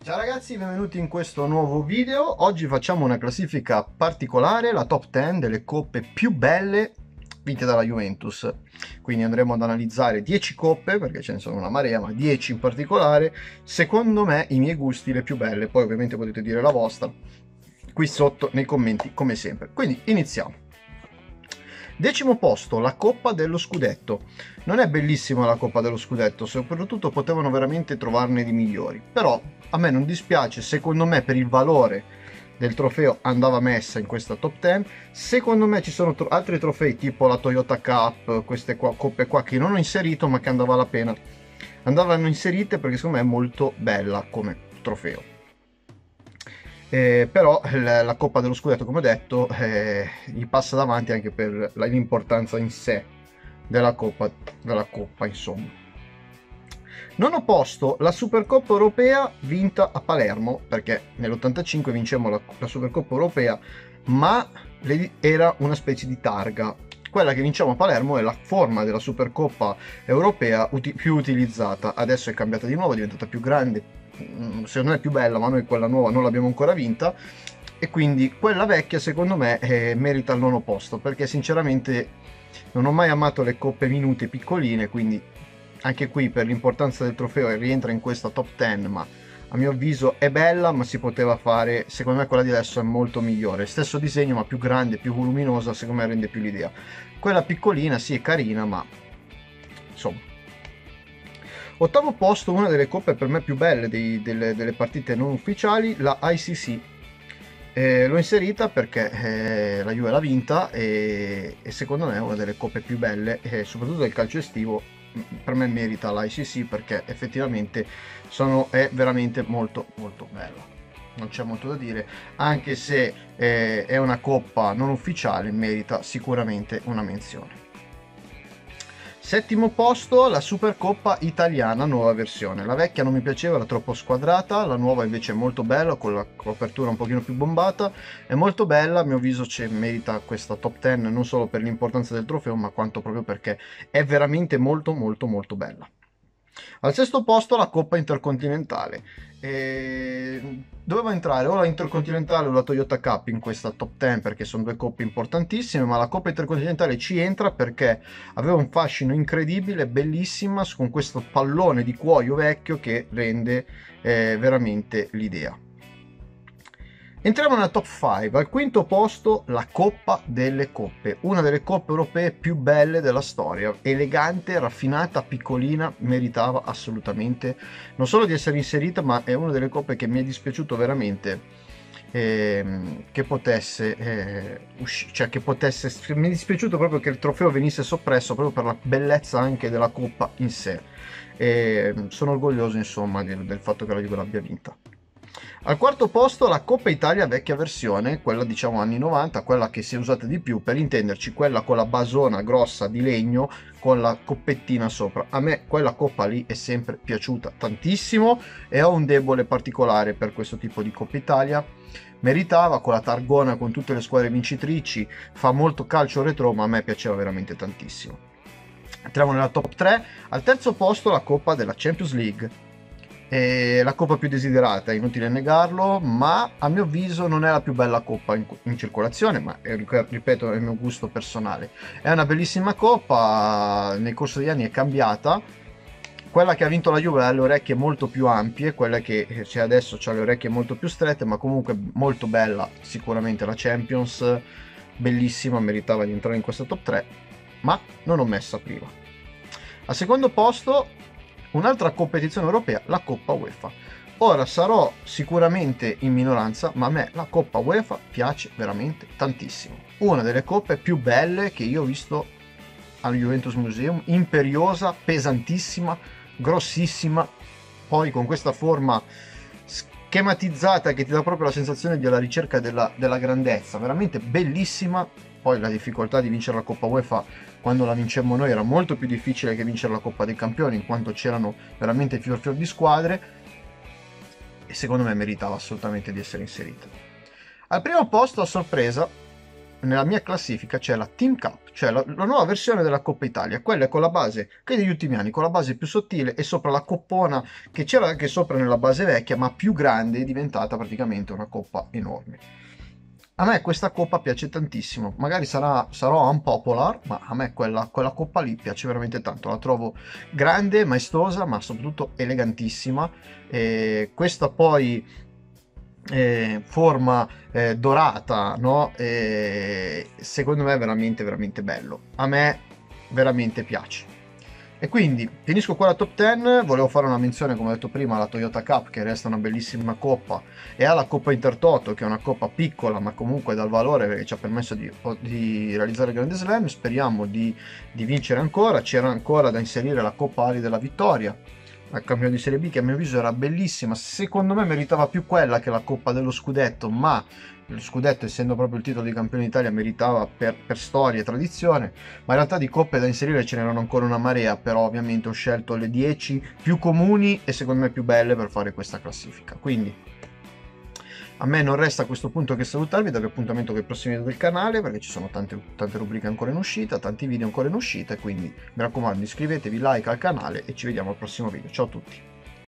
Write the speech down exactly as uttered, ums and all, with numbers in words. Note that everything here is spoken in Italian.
Ciao ragazzi, benvenuti in questo nuovo video. Oggi facciamo una classifica particolare, la top dieci delle coppe più belle vinte dalla Juventus. Quindi andremo ad analizzare dieci coppe, perché ce ne sono una marea, ma dieci in particolare. Secondo me, i miei gusti, le più belle. Poi ovviamente potete dire la vostra qui sotto nei commenti, come sempre. Quindi iniziamo. Decimo posto, la Coppa dello Scudetto. Non è bellissima la Coppa dello Scudetto, soprattutto potevano veramente trovarne di migliori, però a me non dispiace, secondo me per il valore del trofeo andava messa in questa top dieci. Secondo me ci sono tro altri trofei tipo la Toyota Cup, queste qua, coppe qua che non ho inserito ma che andava la pena andavano inserite, perché secondo me è molto bella come trofeo. Eh, però la, la Coppa dello Scudetto, come ho detto, eh, gli passa davanti anche per l'importanza in sé della Coppa, della Coppa, insomma. Nono posto, la Supercoppa europea vinta a Palermo, perché nell'ottantacinque vincemmo la, la Supercoppa europea, ma era una specie di targa. Quella che vinciamo a Palermo è la forma della Supercoppa europea uti più utilizzata. Adesso è cambiata di nuovo, è diventata più grande, secondo me è più bella, ma noi quella nuova non l'abbiamo ancora vinta, e quindi quella vecchia secondo me eh, merita il nono posto, perché sinceramente non ho mai amato le coppe minute piccoline, quindi anche qui per l'importanza del trofeo rientra in questa top dieci, ma a mio avviso è bella, ma si poteva fare, secondo me quella di adesso è molto migliore, stesso disegno ma più grande, più voluminosa, secondo me rende più l'idea. Quella piccolina sì è carina, ma insomma. Ottavo posto, una delle coppe per me più belle dei, delle, delle partite non ufficiali, la I C C. Eh, l'ho inserita perché eh, la Juve l'ha vinta e, e secondo me è una delle coppe più belle, eh, soprattutto del calcio estivo. Per me merita la I C C perché effettivamente sono, è veramente molto molto bella. Non c'è molto da dire, anche se eh, è una coppa non ufficiale, merita sicuramente una menzione. Settimo posto, la Supercoppa italiana nuova versione. La vecchia non mi piaceva, era troppo squadrata, la nuova invece è molto bella, con la copertura un pochino più bombata, è molto bella, a mio avviso merita questa top dieci non solo per l'importanza del trofeo, ma quanto proprio perché è veramente molto molto molto bella. Al sesto posto la Coppa Intercontinentale. E doveva entrare o la Intercontinentale o la Toyota Cup in questa top dieci, perché sono due coppe importantissime, ma la Coppa Intercontinentale ci entra perché aveva un fascino incredibile, bellissima, con questo pallone di cuoio vecchio che rende eh, veramente l'idea. Entriamo nella top cinque, al quinto posto la Coppa delle Coppe, una delle coppe europee più belle della storia, elegante, raffinata, piccolina, meritava assolutamente non solo di essere inserita, ma è una delle coppe che mi è dispiaciuto veramente eh, che potesse eh, uscire, cioè che potesse, mi è dispiaciuto proprio che il trofeo venisse soppresso proprio per la bellezza anche della coppa in sé, e sono orgoglioso insomma del, del fatto che la Juve l'abbia vinta. Al quarto posto la Coppa Italia vecchia versione, quella diciamo anni novanta, quella che si è usata di più, per intenderci quella con la basona grossa di legno con la coppettina sopra. A me quella coppa lì è sempre piaciuta tantissimo e ho un debole particolare per questo tipo di Coppa Italia. Meritava, con la targona, con tutte le squadre vincitrici, fa molto calcio retro, ma a me piaceva veramente tantissimo. Entriamo nella top tre, al terzo posto la Coppa della Champions League. È la coppa più desiderata, è inutile negarlo, ma a mio avviso non è la più bella coppa in, in circolazione, ma è, ripeto, è il mio gusto personale. È una bellissima coppa, nel corso degli anni è cambiata. Quella che ha vinto la Juve ha le orecchie molto più ampie, quella che c'è adesso ha le orecchie molto più strette, ma comunque molto bella sicuramente la Champions, bellissima, meritava di entrare in questa top tre, ma non ho messa prima. Al secondo posto un'altra competizione europea, la Coppa UEFA. Ora sarò sicuramente in minoranza, ma a me la Coppa UEFA piace veramente tantissimo. Una delle coppe più belle che io ho visto al Juventus Museum, imperiosa, pesantissima, grossissima, poi con questa forma schematizzata che ti dà proprio la sensazione della ricerca della, della grandezza, veramente bellissima. Poi la difficoltà di vincere la Coppa UEFA quando la vincemmo noi era molto più difficile che vincere la Coppa dei Campioni, in quanto c'erano veramente fior fior di squadre, e secondo me meritava assolutamente di essere inserita. Al primo posto, a sorpresa, nella mia classifica c'è la Team Cup, cioè la, la nuova versione della Coppa Italia, quella con la base che degli ultimi anni, con la base più sottile e sopra la coppona che c'era anche sopra nella base vecchia, ma più grande, è diventata praticamente una coppa enorme. A me questa coppa piace tantissimo, magari sarà, sarò unpopular, ma a me quella, quella coppa lì piace veramente tanto, la trovo grande, maestosa, ma soprattutto elegantissima. E questa poi eh, forma eh, dorata, no? E secondo me è veramente veramente bello, a me veramente piace. E quindi finisco qua la top dieci. Volevo fare una menzione, come ho detto prima, alla Toyota Cup, che resta una bellissima coppa, e alla Coppa Intertoto, che è una coppa piccola ma comunque dal valore, perché ci ha permesso di, di realizzare il Grande Slam. Speriamo di, di vincere ancora. C'era ancora da inserire la Coppa Ali della Vittoria, la campione di Serie B, che a mio avviso era bellissima. Secondo me meritava più quella che la Coppa dello Scudetto, ma lo scudetto, essendo proprio il titolo di campione d'Italia, meritava per, per storia e tradizione. Ma in realtà di coppe da inserire ce n'erano ancora una marea, però ovviamente ho scelto le dieci più comuni e secondo me più belle per fare questa classifica. Quindi a me non resta a questo punto che salutarvi, darvi appuntamento con i prossimi video del canale, perché ci sono tante, tante rubriche ancora in uscita, tanti video ancora in uscita, e quindi mi raccomando, iscrivetevi, like al canale e ci vediamo al prossimo video. Ciao a tutti!